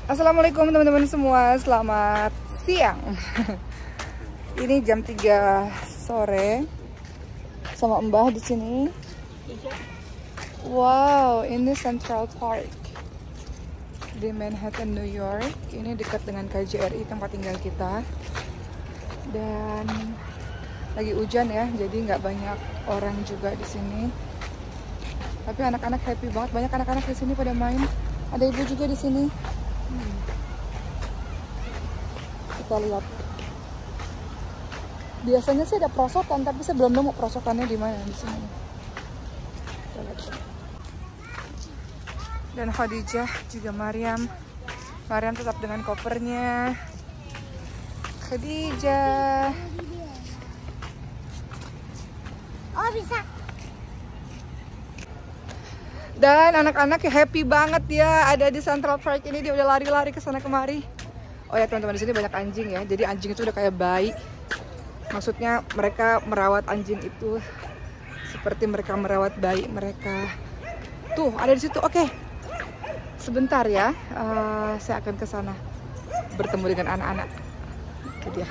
Assalamualaikum teman-teman semua, selamat siang. Ini jam 3 sore sama Mbah di sini. Wow, ini Central Park di Manhattan, New York. Ini dekat dengan KJRI tempat tinggal kita. Dan lagi hujan ya, jadi nggak banyak orang juga di sini. Tapi anak-anak happy banget, banyak anak-anak di sini pada main. Ada ibu juga di sini. Kita lihat. Biasanya sih ada perosotan, tapi saya belum nemu perosotannya di mana di sini. Kita lihat. Dan Khadijah juga Maryam. Maryam tetap dengan kopernya. Khadijah. Oh bisa. Dan anak-anak happy banget ya ada di Central Park ini. Dia udah lari-lari ke sana kemari. Oh ya teman-teman, di sini banyak anjing ya. Jadi anjing itu udah kayak bayi. Maksudnya mereka merawat anjing itu seperti mereka merawat bayi mereka. Tuh ada di situ. Oke. Sebentar ya. Saya akan ke sana bertemu dengan anak-anak. Itu dia.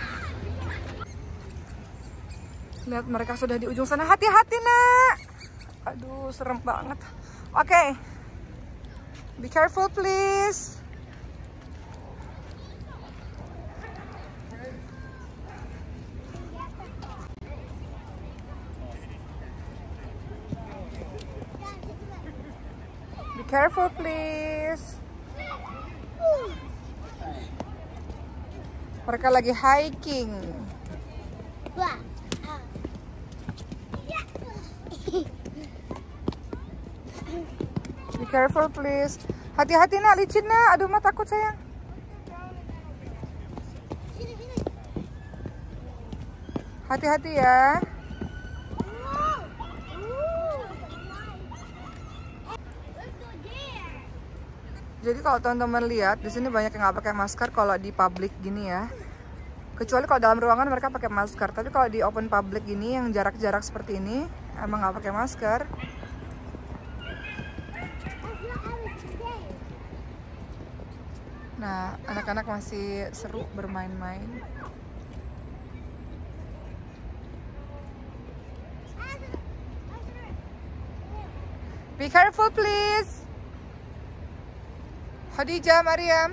Lihat mereka sudah di ujung sana. Hati-hati nak. Aduh serem banget. Oke. Be careful please. Be careful please. Mereka lagi hiking. Wah. Be careful please. Hati-hati nak, licin nak. Aduh mah takut sayang. Hati-hati ya. Jadi kalau teman-teman lihat di sini banyak yang nggak pakai masker kalau di publik gini ya. Kecuali kalau dalam ruangan mereka pakai masker. Tapi kalau di open public gini yang jarak-jarak seperti ini emang nggak pakai masker. Nah, anak-anak masih seru bermain-main. Be careful please. Khadijah, Maryam.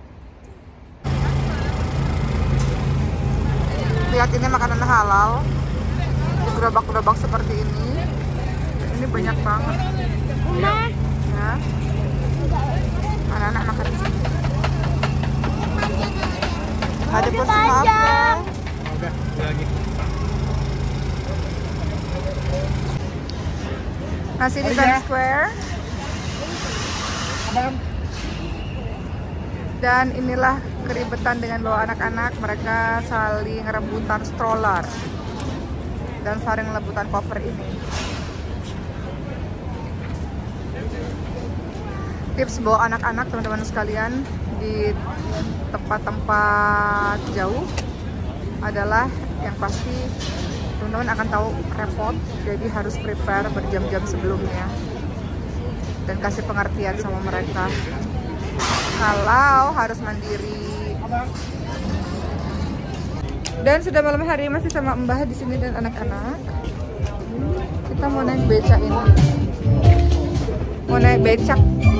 Lihat ini makanan halal. Di gerobak-gerobak seperti ini. Ini banyak banget. Ya. Anak-anak makan di sini. Ada porsi apa? Udah lagi. Masih di Times Square. Dan inilah keribetan dengan bawa anak-anak. Mereka saling rebutan stroller dan saling rebutan koper ini. Tips bawa anak-anak teman-teman sekalian di tempat-tempat jauh adalah yang pasti teman-teman akan tahu repot, jadi harus prepare berjam-jam sebelumnya dan kasih pengertian sama mereka kalau harus mandiri. Dan sudah malam hari masih sama Mbah di sini dan anak-anak. Kita mau naik becak ini. Mau naik becak.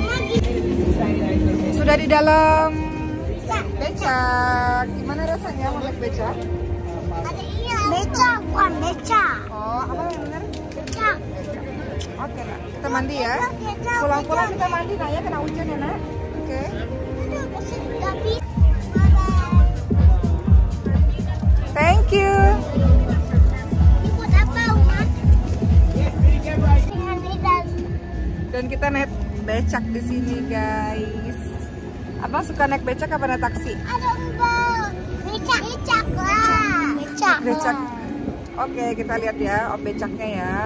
Sudah di dalam becak. Gimana rasanya mau naik becak? Becak, bukan becak. Oh, apa yang benar? Becak. Oke, nak. Kita mandi ya. Pulang-pulang kita mandi, nak ya, kena hujan ya, nak. Oke. Thank you. Dan kita naik becak di sini, guys. Abang suka naik becak apa naik taksi? Ada enggak? Becak lah. Becak. Oke, kita lihat ya, becaknya ya.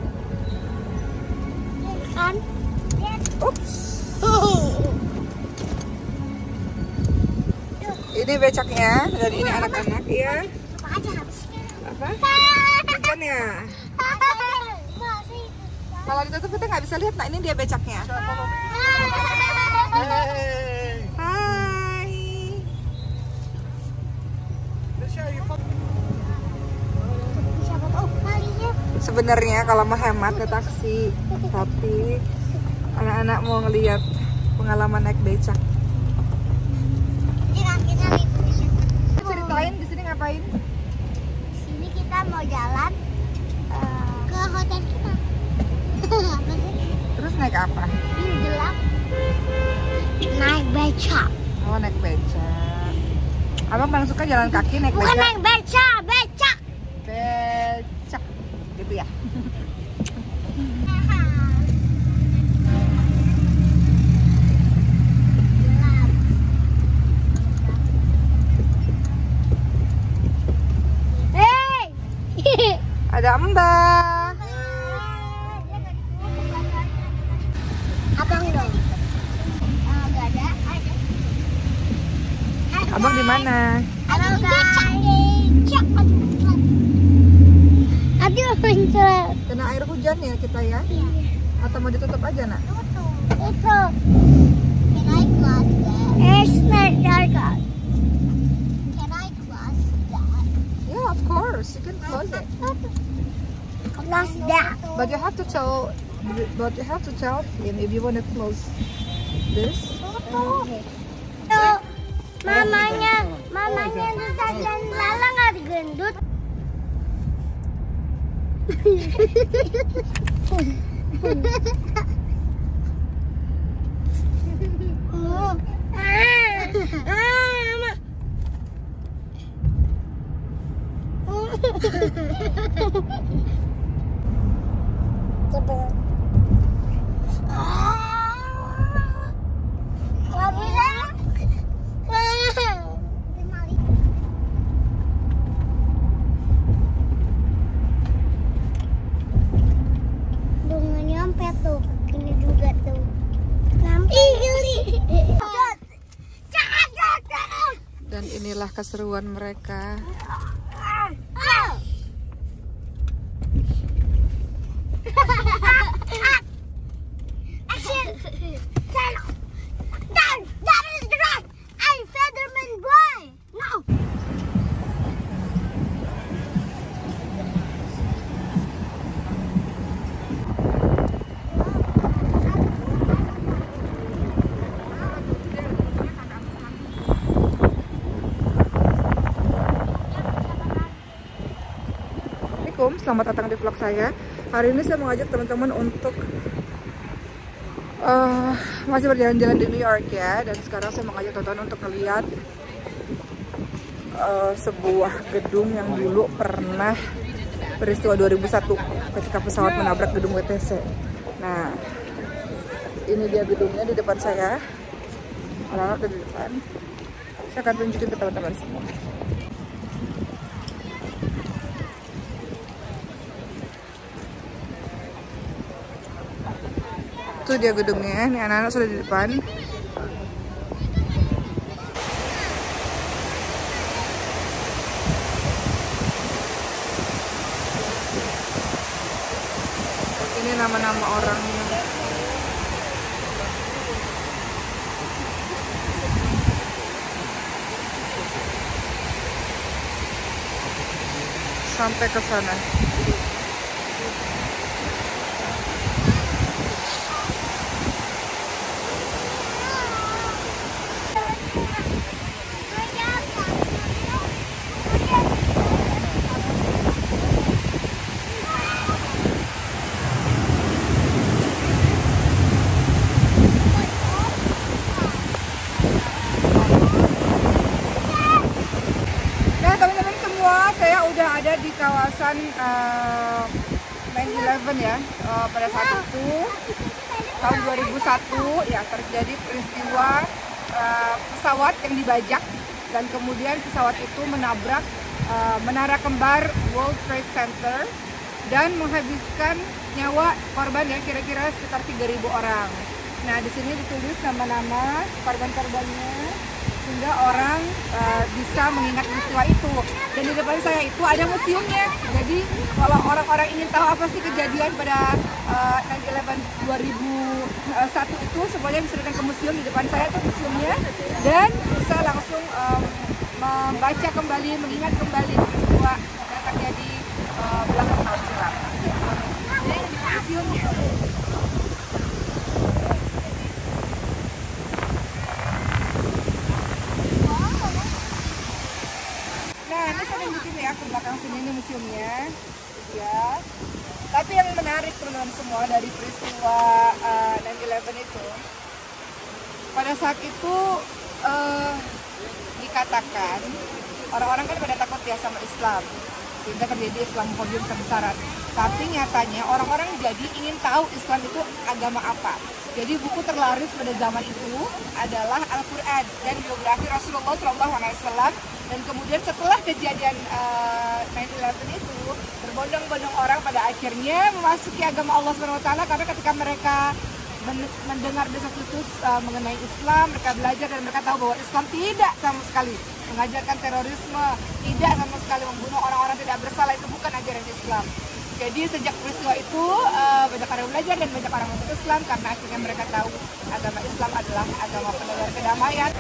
Kan? Ups. Ini becaknya, dan ini anak-anak ya. Apa? Hujan ya? Kalau ditutup kita nggak bisa lihat. Nah, ini dia becaknya. Hai. Siapa tahu kalinya. Sebenarnya kalau mau hemat ke taksi, tapi anak-anak mau ngelihat pengalaman naik becak. Kita Ceritain di sini ngapain? di sini kita mau jalan ke hotel kita. Apa sih? Terus naik apa? Ini gelap. Naik becak. Oh, naik becak. Abang paling suka jalan kaki naik Bukan becak. naik becak, becak. Becak. Gitu ya. Hey. Ada Mbak. Abang dong. Enggak ada. Abang di mana? Abang becak. Aduh, muncul. Kena air hujan ya kita ya? Iya. Atau mau ditutup aja, Nak? Itu. Can I close that? It's not dark out. Can I close that? Yeah, of course. You can close it. Close that. But you have to tell him if you want to close this. Tuh, mamanya tuh sajian Lala nggak gendut. Nggak bisa. Udah nggak nyampe tuh, ini juga tuh. Nyampe. Dan inilah keseruan mereka. That is right. I'm Featherman Boy. No. Assalamualaikum, selamat datang di vlog saya. Hari ini saya mengajak teman-teman untuk masih berjalan-jalan di New York ya. Dan sekarang saya mengajak teman-teman untuk melihat sebuah gedung yang dulu pernah peristiwa 2001 ketika pesawat menabrak gedung WTC. Nah, ini dia gedungnya di depan saya. Anak-anak di depan. Saya akan tunjukin ke teman-teman semua. Itu dia gedungnya, nih anak-anak sudah di depan. Ini nama-nama orangnya. Sampai ke sana. Saya udah ada di kawasan 9/11 ya. Pada saat itu tahun 2001 ya terjadi peristiwa pesawat yang dibajak dan kemudian pesawat itu menabrak menara kembar World Trade Center dan menghabiskan nyawa korban ya kira-kira sekitar 3.000 orang. Nah, di sini ditulis nama-nama korban-korbannya sehingga orang bisa mengingat peristiwa itu. Dan di depan saya itu ada museumnya. Jadi kalau orang-orang ingin tahu apa sih kejadian pada 9/11 2001 itu, semuanya bisa datang ke museum. Di depan saya itu museumnya dan bisa langsung membaca kembali, mengingat kembali peristiwa yang terjadi belasan tahun silam. Ini museumnya. Nah, ini saya tunjukin ya ke belakang sini, ini museumnya. Ya. Tapi yang menarik teman-teman semua dari peristiwa 9/11 itu, pada saat itu dikatakan orang-orang kan pada takut ya sama Islam, sehingga terjadi Islamophobia besar-besaran. Tapi nyatanya orang-orang jadi ingin tahu Islam itu agama apa. Jadi buku terlaris pada zaman itu adalah Al-Quran dan biografi Rasulullah SAW. Dan kemudian setelah kejadian 9/11 itu, berbondong-bondong orang pada akhirnya memasuki agama Allah SWT, karena ketika mereka mendengar desas-desus mengenai Islam, mereka belajar dan mereka tahu bahwa Islam tidak sama sekali mengajarkan terorisme, tidak sama sekali membunuh orang-orang tidak bersalah, itu bukan ajaran Islam. Jadi sejak peristiwa itu banyak orang belajar dan banyak orang masuk Islam karena akhirnya mereka tahu agama Islam adalah agama penebar kedamaian.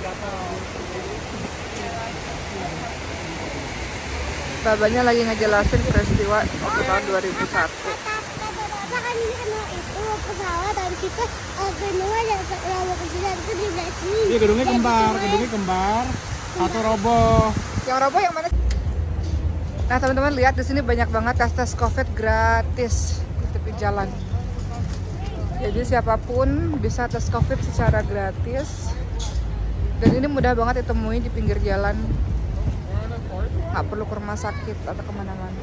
Babanya lagi ngejelasin peristiwa waktu tahun 2001. Kan ini itu pesawat habis itu gedungnya yang lama kecil itu di belah sini. Iya, gedungnya kembar, satu roboh. Yang roboh yang mana? Nah teman-teman lihat di sini banyak banget tes COVID gratis di tepi jalan. Jadi siapapun bisa tes COVID secara gratis. Dan ini mudah banget ditemui di pinggir jalan. Nggak perlu ke rumah sakit atau kemana-mana.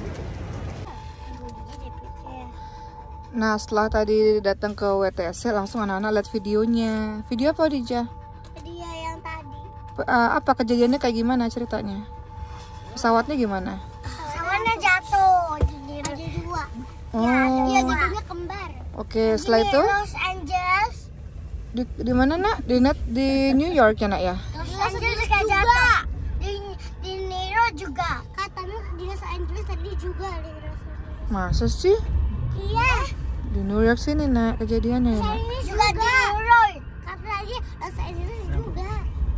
Nah setelah tadi datang ke WTC langsung anak-anak lihat videonya. Video apa Dija? Video yang tadi. Apa kejadiannya kayak gimana ceritanya? Pesawatnya gimana? Pesawatnya jatuh. Ada dua. Oh. Ya, gedungnya kembar. Oke, setelah itu Los Angeles. di mana nak? Di New York ya nak ya? Los Angeles kayak jatuh. Di New York juga. Katanya di Los Angeles tadi juga di Los Angeles. Masa sih? Iya. Di New York sini nak kejadiannya ya nak? Ini juga di New York. Katanya Los Angeles juga.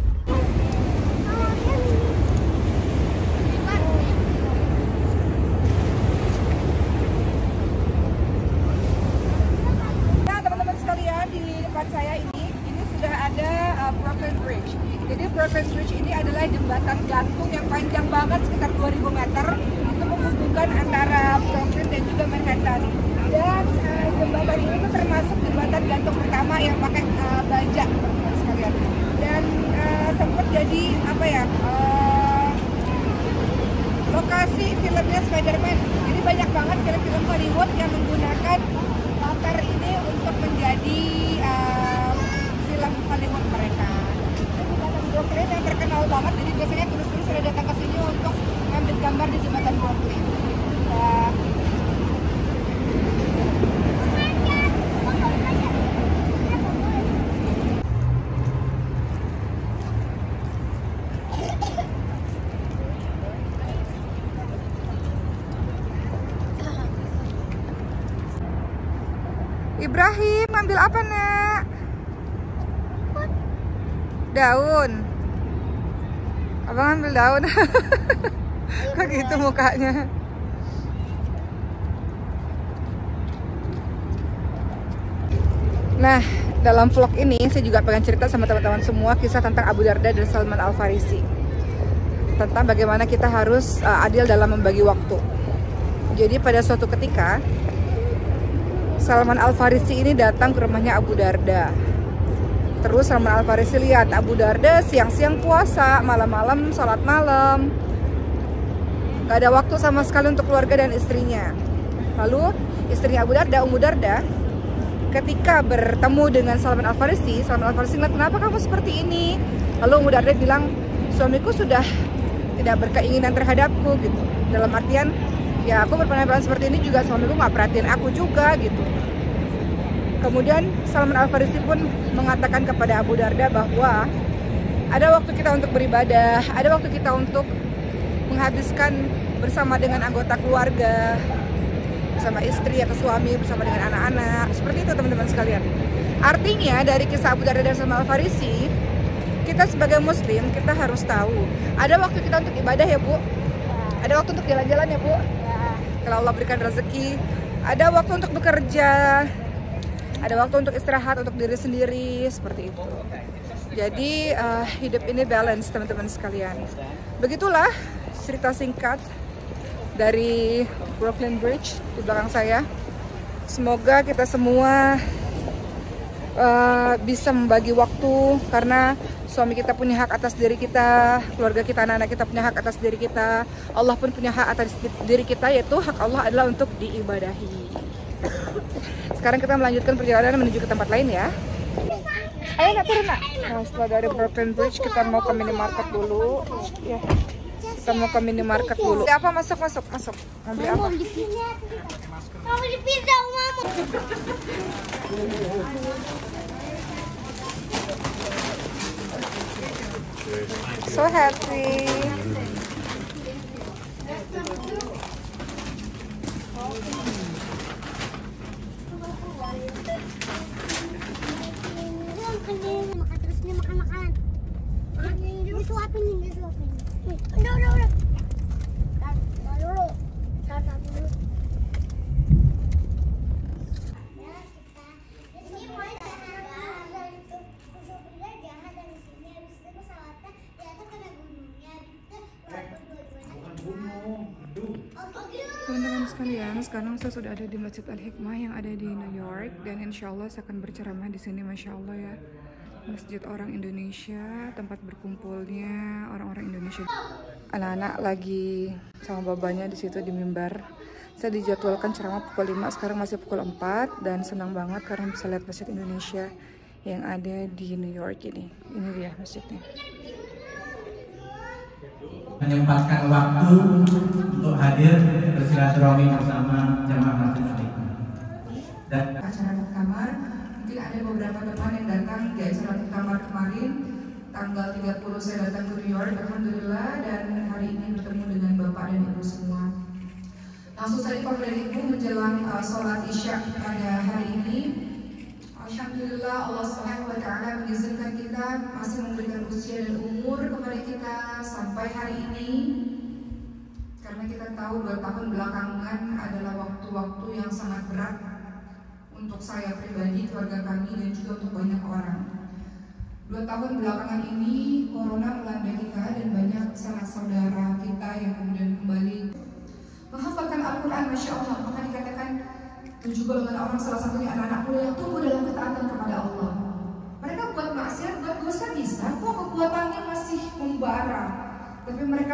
Nah teman-teman sekalian, di depan saya ini sudah ada Brooklyn Bridge. Jadi Brooklyn Bridge ini adalah jembatan gantung yang panjang banget sekitar 2000 meter untuk menghubungkan antara Brooklyn dan juga Manhattan. Dan jembatan ini tuh termasuk jembatan gantung pertama yang pakai baja teman-teman sekalian. Dan sempat jadi apa ya? Lokasi filmnya Spider-Man. Jadi banyak banget film-film Hollywood yang menggunakan latar ini untuk menjadi film Hollywood mereka. Jembatan Brooklyn yang terkenal banget, jadi biasanya turis-turis sudah datang ke sini untuk ngambil gambar di jembatan Brooklyn. Ibrahim, ngambil apa nak? Daun. Abang ambil daun. Kok gitu mukanya? Nah, dalam vlog ini saya juga pengen cerita sama teman-teman semua kisah tentang Abu Darda dan Salman Al-Farisi. Tentang bagaimana kita harus adil dalam membagi waktu. Jadi pada suatu ketika Salman Al-Farisi ini datang ke rumahnya Abu Darda. Terus Salman Al-Farisi lihat Abu Darda siang-siang puasa, malam-malam sholat malam. Gak ada waktu sama sekali untuk keluarga dan istrinya. Lalu istrinya Abu Darda, Ummu Darda, ketika bertemu dengan Salman Al-Farisi ngeliat, kenapa kamu seperti ini? Lalu Ummu Darda bilang, suamiku sudah tidak berkeinginan terhadapku gitu. Dalam artian, ya aku berpenampilan seperti ini juga suamiku nggak perhatiin aku juga gitu. Kemudian Salman Al-Farisi pun mengatakan kepada Abu Darda bahwa ada waktu kita untuk beribadah, ada waktu kita untuk menghabiskan bersama dengan anggota keluarga, bersama istri atau suami, bersama dengan anak-anak. Seperti itu teman-teman sekalian. Artinya dari kisah Abu Darda dan Salman Al-Farisi, kita kita sebagai muslim, kita harus tahu ada waktu kita untuk ibadah ya Bu, ada waktu untuk jalan-jalan ya Bu, kalau Allah berikan rezeki, ada waktu untuk bekerja, ada waktu untuk istirahat untuk diri sendiri, seperti itu. Jadi hidup ini balance teman-teman sekalian. Begitulah cerita singkat dari Brooklyn Bridge di belakang saya. Semoga kita semua bisa membagi waktu, karena suami kita punya hak atas diri kita, keluarga kita, anak-anak kita punya hak atas diri kita, Allah pun punya hak atas diri kita, yaitu hak Allah adalah untuk diibadahi. Sekarang kita melanjutkan perjalanan menuju ke tempat lain ya. Ayo nak turun nak. Nah, setelah dari Brooklyn Bridge kita mau ke minimarket dulu. Ya, kita mau ke minimarket dulu. Apa masuk? Mau beli apa? Mau beli pizza, Mama. So happy. Makan terus nih, makan makanan. Disuapin. Udah. Tar dulu. Teman-teman sekalian, sekarang saya sudah ada di Masjid Al-Hikmah yang ada di New York, dan insya Allah saya akan berceramah di sini. Masya Allah ya, masjid orang Indonesia, tempat berkumpulnya orang-orang Indonesia. Anak-anak lagi sama babanya di situ di mimbar. Saya dijadwalkan ceramah pukul 5, sekarang masih pukul 4, dan senang banget karena bisa lihat masjid Indonesia yang ada di New York ini. Ini dia masjidnya. Menyempatkan waktu untuk hadir bersilaturahmi bersama jamaah Masjid Al-Hikmah. Dan acara muktamar, mungkin ada beberapa teman yang datang di acara muktamar kemarin tanggal 30 saya datang ke New York, alhamdulillah, dan hari ini bertemu dengan Bapak dan Ibu semua. Langsung saja Bapak dan Ibu menjelang sholat Isya pada hari ini, alhamdulillah Allah SWT mengizinkan kita masih memberikan usia dan umur kepada kita sampai hari ini, karena kita tahu 2 tahun belakangan adalah waktu-waktu yang sangat berat untuk saya pribadi, keluarga kami, dan juga untuk banyak orang. 2 tahun belakangan ini corona melanda kita dan banyak sanak saudara kita yang kemudian kembali menghafalkan Al-Quran, Masya Allah. Maka dikatakan 7 golongan orang, salah satunya anak-anak muda yang tumbuh dalam ketaatan kepada Allah. Mereka buat maksiat, buat dosa bisa kok, kekuatannya masih membara, tapi mereka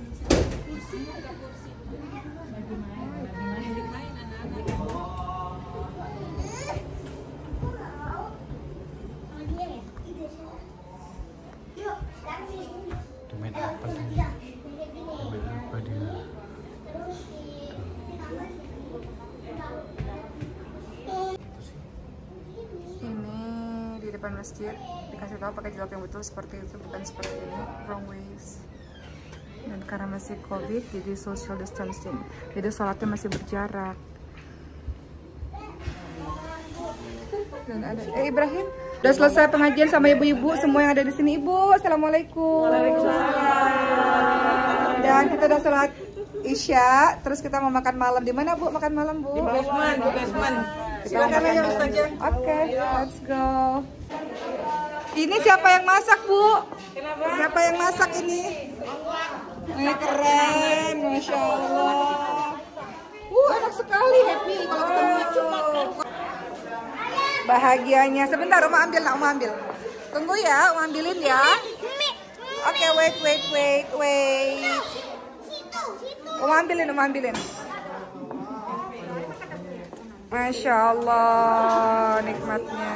depan masjid dikasih tahu pakai jilbab yang betul seperti itu, bukan seperti ini, wrong ways. Dan karena masih COVID jadi social distancing, jadi sholatnya masih berjarak. Dan ada Ibrahim udah selesai pengajian sama ibu-ibu semua yang ada di sini. Ibu, assalamualaikum. Waalaikumsalam. Dan kita udah sholat Isya, terus kita mau makan malam. Di mana Bu makan malam Bu? Di basement. Silakan aja Ustazah. Oke, let's go. Ini siapa yang masak Bu? Kenapa? Siapa yang masak ini? Ini keren, Masya Allah. Enak sekali, happy kalau ketemu. Bahagianya. Sebentar, Uma ambil, nak Uma ambil. Tunggu ya, Uma ambilin ya. Oke, wait. Uma ambilin. Masya Allah, nikmatnya.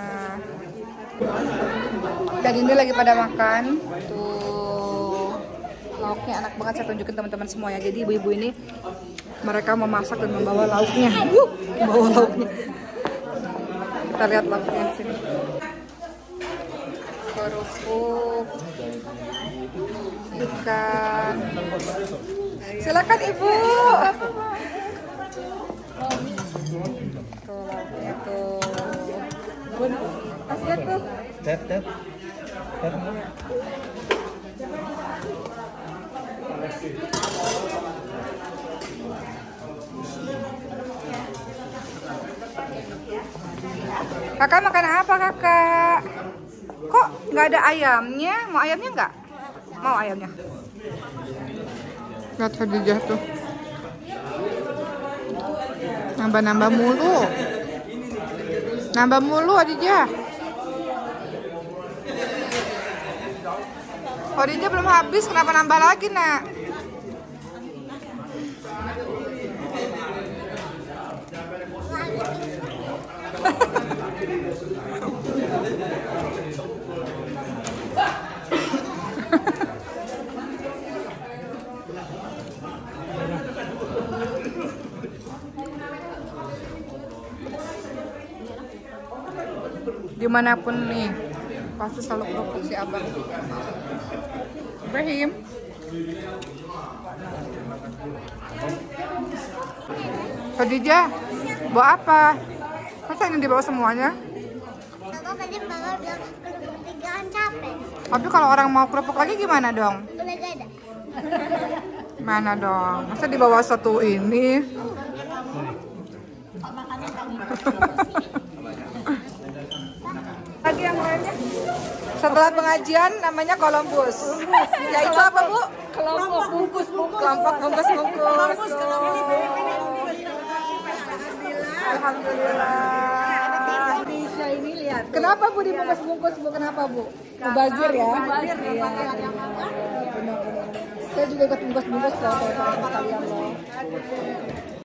Dan ini lagi pada makan. Tuh, lauknya enak banget, saya tunjukin teman-teman semua ya. Jadi ibu-ibu ini mereka memasak dan membawa lauknya. Kita lihat lauknya di sini. Kerupuk, ikan. Silakan Ibu. Tuh lauknya tuh. Bun, kasih tuh. Kakak makan apa kakak? Kok nggak ada ayamnya? Mau ayamnya nggak? Mau ayamnya? Lihat Khadijah tuh. Nambah-nambah mulu. Nambah mulu Khadijah. Khadijah belum habis, kenapa nambah lagi nak? Dimanapun nih pasti selalu kerupuk si abang. Ibrahim, Khadijah, bawa apa? Masa ini dibawa semuanya? Aku tadi bawa bilang kerupuk 3 capek. Tapi kalau orang mau kerupuk lagi gimana dong? Udah gak ada. Mana dong? Masa dibawa satu ini? Lagi yang lainnya? Setelah pengajian namanya Columbus. Ya itu apa Bu? Kelompok bungkus. Kelompok bungkus-bungkus. Alhamdulillah. Bisa ini lihat. Kenapa Bu dibungkus-bungkus Bu? Kenapa Bu? Mubazir ya? Mubazir, Iya. Benar-benar. Saya juga ikut bungkus-bungkus loh, sekalian loh.